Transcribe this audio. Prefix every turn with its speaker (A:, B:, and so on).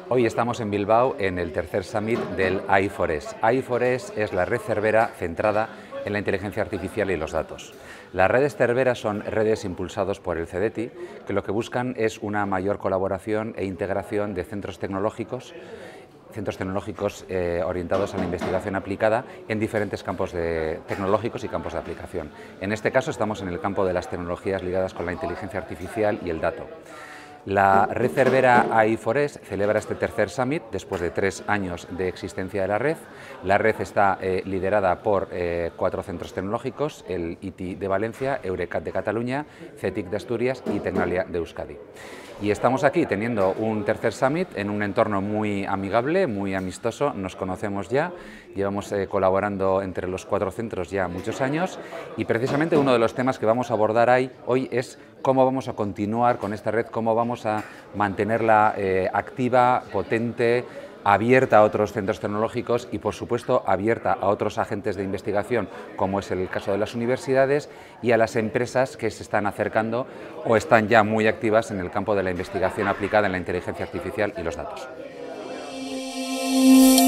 A: Hoy estamos en Bilbao en el tercer summit del AI4S. AI4S es la red Cerbera centrada en la inteligencia artificial y los datos. Las redes Cerbera son redes impulsados por el CDTI, que lo que buscan es una mayor colaboración e integración de centros tecnológicos orientados a la investigación aplicada en diferentes campos tecnológicos y campos de aplicación. En este caso estamos en el campo de las tecnologías ligadas con la inteligencia artificial y el dato. La red Cerbera AI4S celebra este tercer summit después de 3 años de existencia de la red. La red está liderada por 4 centros tecnológicos, el ITI de Valencia, Eurecat de Cataluña, CETIC de Asturias y Tecnalia de Euskadi. Y estamos aquí teniendo un tercer summit en un entorno muy amigable, muy amistoso, nos conocemos ya, llevamos colaborando entre los 4 centros ya muchos años y precisamente uno de los temas que vamos a abordar hoy es cómo vamos a continuar con esta red, cómo vamos a mantenerla activa, potente, abierta a otros centros tecnológicos y, por supuesto, abierta a otros agentes de investigación, como es el caso de las universidades, y a las empresas que se están acercando o están ya muy activas en el campo de la investigación aplicada en la inteligencia artificial y los datos.